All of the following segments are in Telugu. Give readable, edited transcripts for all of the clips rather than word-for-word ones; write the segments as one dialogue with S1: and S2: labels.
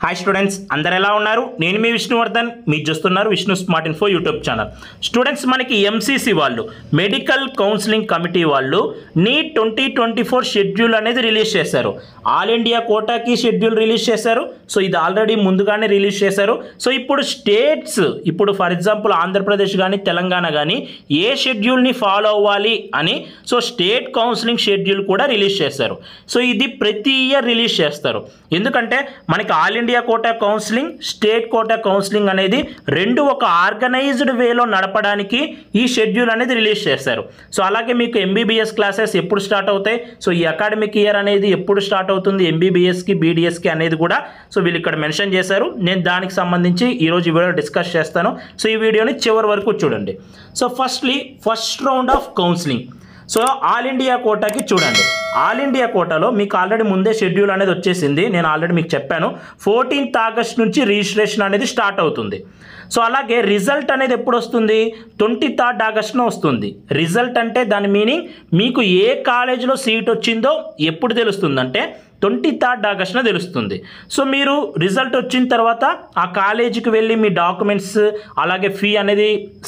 S1: హాయ్ స్టూడెంట్స్, అందరు ఎలా ఉన్నారు? నేను మీ విష్ణువర్ధన్, మీరు చూస్తున్నారు Vishnu smart info YouTube channel. Students, మనకి ఎంసీసీ వాళ్ళు మెడికల్ కౌన్సిలింగ్ కమిటీ వాళ్ళు నీట్ 2024 షెడ్యూల్ అనేది రిలీజ్ చేశారు. ఆల్ ఇండియా కోటాకి షెడ్యూల్ రిలీజ్ చేశారు. సో ఇది ఆల్రెడీ ముందుగానే రిలీజ్ చేశారు. సో ఇప్పుడు స్టేట్స్, ఇప్పుడు ఫర్ ఎగ్జాంపుల్ ఆంధ్రప్రదేశ్ కానీ తెలంగాణ కానీ ఏ షెడ్యూల్ని ఫాలో అవ్వాలి అని సో స్టేట్ కౌన్సిలింగ్ షెడ్యూల్ కూడా రిలీజ్ చేశారు. సో ఇది ప్రతి ఇయర్ రిలీజ్ చేస్తారు. ఎందుకంటే మనకి all India quota counselling, state quota counselling అనేది రెండు ఒక ఆర్గనైజ్డ్ వేలో నడపడానికి ఈ షెడ్యూల్ అనేది రిలీజ్ చేశారు. సో అలాగే మీకు ఎంబీబీఎస్ క్లాసెస్ ఎప్పుడు స్టార్ట్ అవుతాయి, సో ఈ అకాడమిక్ ఇయర్ అనేది ఎప్పుడు స్టార్ట్ అవుతుంది ఎంబీబీఎస్కి బీడీఎస్కి అనేది కూడా సో వీళ్ళు ఇక్కడ మెన్షన్ చేశారు. నేను దానికి సంబంధించి ఈరోజు ఈ వీడియో డిస్కస్ చేస్తాను. సో ఈ వీడియోని చివరి వరకు చూడండి. So first round of counselling. So all India కోటాకి చూడండి. ఆల్ ఇండియా కోటాలో మీకు ఆల్రెడీ ముందే షెడ్యూల్ అనేది వచ్చేసింది. నేను ఆల్రెడీ మీకు చెప్పాను 14th ఆగస్ట్ నుంచి రిజిస్ట్రేషన్ అనేది స్టార్ట్ అవుతుంది. సో అలాగే రిజల్ట్ అనేది ఎప్పుడు వస్తుంది? 23rd ఆగస్ట్న వస్తుంది. రిజల్ట్ అంటే దాని మీనింగ్ మీకు ఏ కాలేజీలో సీట్ వచ్చిందో ఎప్పుడు తెలుస్తుందంటే 23rd ఆగస్ట్న తెలుస్తుంది. సో మీరు రిజల్ట్ వచ్చిన తర్వాత ఆ కాలేజీకి వెళ్ళి మీ డాక్యుమెంట్స్ అలాగే ఫీ అనేది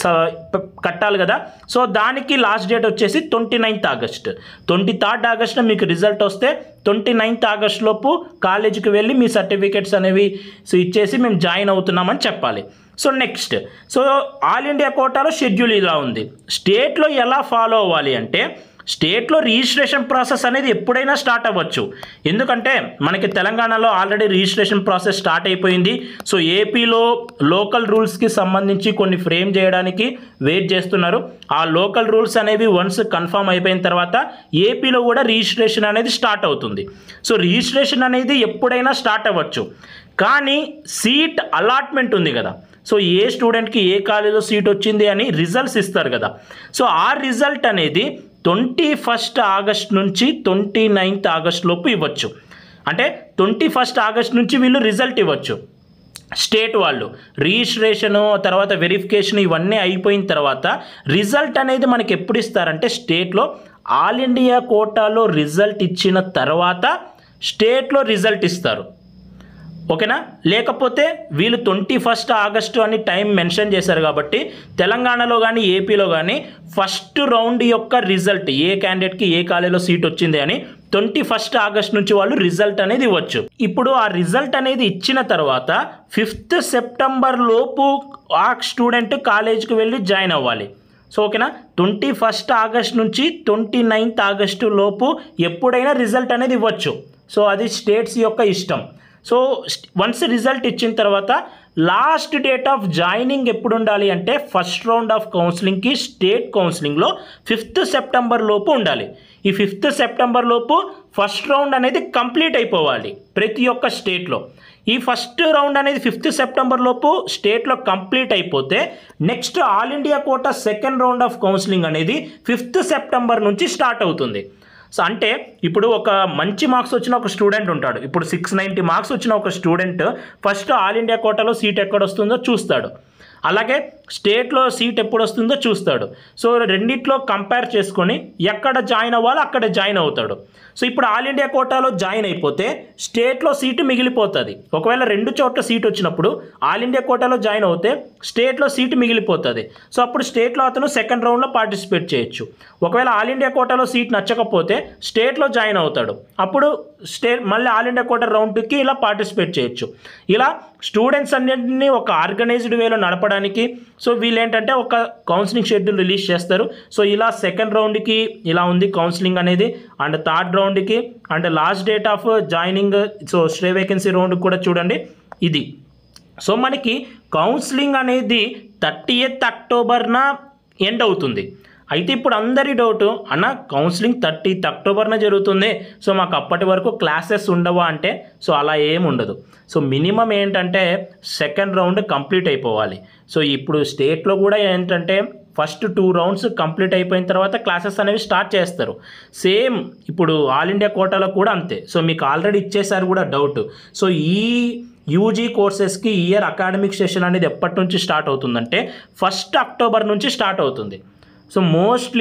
S1: కట్టాలి కదా. సో దానికి లాస్ట్ డేట్ వచ్చేసి 29th ఆగస్ట్. 23rd ఆగస్ట్న మీకు రిజల్ట్ వస్తే 29th ఆగస్ట్ లోపు కాలేజీకి వెళ్ళి మీ సర్టిఫికేట్స్ అనేవి సో ఇచ్చేసి మేము జాయిన్ అవుతున్నామని చెప్పాలి. So next, so all India కోటాలో షెడ్యూల్ ఇలా ఉంది. స్టేట్లో ఎలా ఫాలో అవ్వాలి అంటే స్టేట్లో రిజిస్ట్రేషన్ ప్రాసెస్ అనేది ఎప్పుడైనా స్టార్ట్ అవ్వచ్చు. ఎందుకంటే మనకి తెలంగాణలో ఆల్రెడీ రిజిస్ట్రేషన్ ప్రాసెస్ స్టార్ట్ అయిపోయింది. సో ఏపీలో లోకల్ రూల్స్కి సంబంధించి కొన్ని ఫ్రేమ్ చేయడానికి వెయిట్ చేస్తున్నారు. ఆ లోకల్ రూల్స్ అనేవి వన్స్ కన్ఫర్మ్ అయిపోయిన తర్వాత ఏపీలో కూడా రిజిస్ట్రేషన్ అనేది స్టార్ట్ అవుతుంది. సో రిజిస్ట్రేషన్ అనేది ఎప్పుడైనా స్టార్ట్ అవ్వచ్చు. కానీ సీట్ అలాట్మెంట్ ఉంది కదా. సో ఏ స్టూడెంట్కి ఏ కాలేజీలో సీట్ వచ్చింది అని రిజల్ట్స్ ఇస్తారు కదా. సో ఆ రిజల్ట్ అనేది 21st ఆగస్ట్ నుంచి 29th ఆగస్ట్ లోపు ఇవ్వచ్చు. అంటే 21st ఆగస్ట్ నుంచి వీళ్ళు రిజల్ట్ ఇవ్వచ్చు. స్టేట్ వాళ్ళు రిజిస్ట్రేషను తర్వాత వెరిఫికేషన్ ఇవన్నీ అయిపోయిన తర్వాత రిజల్ట్ అనేది మనకి ఎప్పుడు ఇస్తారంటే స్టేట్లో ఆల్ ఇండియా కోటాలో రిజల్ట్ ఇచ్చిన తర్వాత స్టేట్లో రిజల్ట్ ఇస్తారు. ఓకేనా? లేకపోతే వీళ్ళు 21st ఆగస్టు అని టైం మెన్షన్ చేశారు కాబట్టి తెలంగాణలో కానీ ఏపీలో కానీ ఫస్ట్ రౌండ్ యొక్క రిజల్ట్ ఏ క్యాండిడేట్కి ఏ కాలేజీలో సీట్ వచ్చింది అని 21st ఆగస్ట్ నుంచి వాళ్ళు రిజల్ట్ అనేది ఇవ్వచ్చు. ఇప్పుడు ఆ రిజల్ట్ అనేది ఇచ్చిన తర్వాత 5th సెప్టెంబర్ లోపు ఆ స్టూడెంట్ కాలేజీకి వెళ్ళి జాయిన్ అవ్వాలి. సో ఓకేనా? 21st ఆగస్ట్ నుంచి 29th ఆగస్టు లోపు ఎప్పుడైనా రిజల్ట్ అనేది ఇవ్వచ్చు. సో అది స్టేట్స్ యొక్క ఇష్టం. సో వన్స్ రిజల్ట్ ఇచ్చిన తర్వాత లాస్ట్ డేట్ ఆఫ్ జాయినింగ్ ఎప్పుడు ఉండాలి అంటే ఫస్ట్ రౌండ్ ఆఫ్ కౌన్సిలింగ్కి స్టేట్ కౌన్సిలింగ్లో 5th సెప్టెంబర్ లోపు ఉండాలి. ఈ 5th సెప్టెంబర్ లోపు ఫస్ట్ రౌండ్ అనేది కంప్లీట్ అయిపోవాలి ప్రతి ఒక్క స్టేట్లో. ఈ ఫస్ట్ రౌండ్ అనేది 5th సెప్టెంబర్ లోపు స్టేట్లో కంప్లీట్ అయిపోతే next all India quota second round of counselling అనేది 5th సెప్టెంబర్ నుంచి స్టార్ట్ అవుతుంది. సో అంటే ఇప్పుడు ఒక మంచి మార్క్స్ వచ్చిన ఒక స్టూడెంట్ ఉంటాడు. ఇప్పుడు 690 మార్క్స్ వచ్చిన ఒక స్టూడెంట్ ఫస్ట్ ఆల్ ఇండియా కోటాలో సీట్ ఎక్కడ వస్తుందో చూస్తాడు. అలాగే స్టేట్లో సీట్ ఎప్పుడు వస్తుందో చూస్తాడు. సో రెండిట్లో కంపేర్ చేసుకొని ఎక్కడ జాయిన్ అవ్వాలో అక్కడ జాయిన్ అవుతాడు. సో ఇప్పుడు ఆల్ ఇండియా కోటాలో జాయిన్ అయిపోతే స్టేట్లో సీటు మిగిలిపోతుంది. ఒకవేళ రెండు చోట్ల సీట్ వచ్చినప్పుడు ఆల్ ఇండియా కోటాలో జాయిన్ అవుతే స్టేట్లో సీటు మిగిలిపోతుంది. సో అప్పుడు స్టేట్లో అతను సెకండ్ రౌండ్లో పార్టిసిపేట్ చేయొచ్చు. ఒకవేళ ఆల్ ఇండియా కోటాలో సీట్ నచ్చకపోతే స్టేట్లో జాయిన్ అవుతాడు. అప్పుడు మళ్ళీ ఆల్ ఇండియా కోటా రౌండ్ 2కి ఇలా పార్టిసిపేట్ చేయొచ్చు. ఇలా స్టూడెంట్స్ అన్నింటినీ ఒక ఆర్గనైజ్డ్ వేలో నడపడానికి సో వీళ్ళు ఏంటంటే ఒక కౌన్సిలింగ్ షెడ్యూల్ రిలీజ్ చేస్తారు. సో ఇలా సెకండ్ రౌండ్కి ఇలా ఉంది కౌన్సిలింగ్ అనేది, అండ్ థర్డ్ రౌండ్కి and last date of joining so stay vacancy round కూడా చూడండి ఇది. సో మనకి కౌన్సిలింగ్ అనేది 30th అక్టోబర్న ఎండ్ అవుతుంది. అయితే ఇప్పుడు అందరి డౌట్, అన్న కౌన్సిలింగ్ 30th అక్టోబర్న జరుగుతుంది, సో మాకు అప్పటి వరకు క్లాసెస్ ఉండవా అంటే సో అలా ఏమి ఉండదు. సో మినిమం ఏంటంటే సెకండ్ రౌండ్ కంప్లీట్ అయిపోవాలి. సో ఇప్పుడు స్టేట్లో కూడా ఏంటంటే ఫస్ట్ 2 రౌండ్స్ కంప్లీట్ అయిపోయిన తర్వాత క్లాసెస్ అనేవి స్టార్ట్ చేస్తారు. సేమ్ ఇప్పుడు ఆల్ ఇండియా కోటాలో కూడా అంతే. సో మీకు ఆల్రెడీ ఇచ్చేసారు కూడా డౌట్. సో ఈ యూజీ కోర్సెస్కి ఇయర్ అకాడమిక్ సెషన్ అనేది ఎప్పటి నుంచి స్టార్ట్ అవుతుందంటే 1st అక్టోబర్ నుంచి స్టార్ట్ అవుతుంది. సో మోస్ట్లీ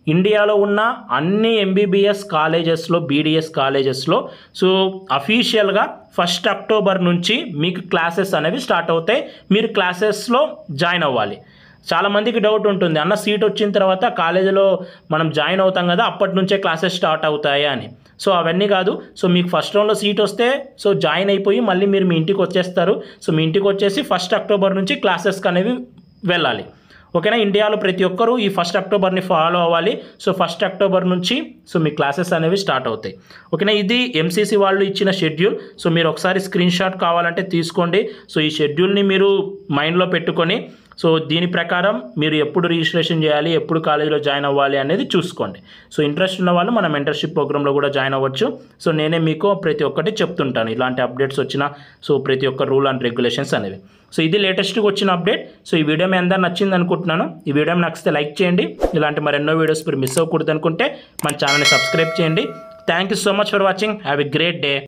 S1: ఇండియాలో ఉన్న అన్ని ఎంబీబీఎస్ కాలేజెస్లో, బీడీఎస్ కాలేజెస్లో సో అఫీషియల్గా 1 అక్టోబర్ నుంచి మీకు క్లాసెస్ అనేవి స్టార్ట్ అవుతాయి. మీరు క్లాసెస్లో జాయిన్ అవ్వాలి. చాలామందికి డౌట్ ఉంటుంది, అన్న సీట్ వచ్చిన తర్వాత కాలేజీలో మనం జాయిన్ అవుతాం కదా, అప్పటి నుంచే క్లాసెస్ స్టార్ట్ అవుతాయి అని. సో అవన్నీ కాదు. సో మీకు ఫస్ట్ రౌండ్లో సీట్ వస్తే సో జాయిన్ అయిపోయి మళ్ళీ మీరు మీ ఇంటికి వచ్చేస్తారు. సో మీ ఇంటికి వచ్చేసి 1 అక్టోబర్ నుంచి క్లాసెస్కి అనేవి వెళ్ళాలి. ఓకేనా? ఇండియాలో ప్రతి ఒక్కరూ ఈ 1 అక్టోబర్ని ఫాలో అవ్వాలి. సో 1 అక్టోబర్ నుంచి సో మీ క్లాసెస్ అనేవి స్టార్ట్ అవుతాయి. ఓకేనా? ఇది ఎంసీసీ వాళ్ళు ఇచ్చిన షెడ్యూల్. సో మీరు ఒకసారి స్క్రీన్ షాట్ కావాలంటే తీసుకోండి. సో ఈ షెడ్యూల్ని మీరు మైండ్లో పెట్టుకొని సో దీని ప్రకారం మీరు ఎప్పుడు రిజిస్ట్రేషన్ చేయాలి, ఎప్పుడు కాలేజీలో జాయిన్ అవ్వాలి అనేది చూసుకోండి. సో ఇంట్రెస్ట్ ఉన్న వాళ్ళు మన మెంటర్షిప్ ప్రోగ్రాంలో కూడా జాయిన్ అవ్వచ్చు. సో నేనే మీకు ప్రతి ఒక్కటి చెప్తుంటాను, ఇలాంటి అప్డేట్స్ వచ్చిన సో ప్రతి ఒక్క రూల్ అండ్ రెగ్యులేషన్స్ అనేవి. సో ఇది లేటెస్ట్గా వచ్చిన అప్డేట్. సో ఈ వీడియో మీ అందరూ నచ్చింది అనుకుంటున్నాను. ఈ వీడియో నచ్చితే లైక్ చేయండి. ఇలాంటి మరెన్నో వీడియోస్ మీరు మిస్ అవ్వకూడదు అనుకుంటే మన ఛానల్ని సబ్స్క్రైబ్ చేయండి. Thank you so much for watching. Have a great day.